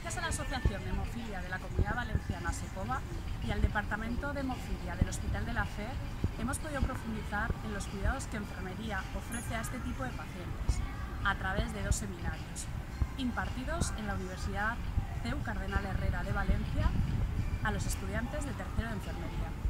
Gracias a la Asociación de Hemofilia de la Comunidad Valenciana SECOVA y al Departamento de Hemofilia del Hospital de la Fe, hemos podido profundizar en los cuidados que enfermería ofrece a este tipo de pacientes a través de 2 seminarios impartidos en la Universidad CEU Cardenal Herrera de Valencia a los estudiantes de tercero de enfermería.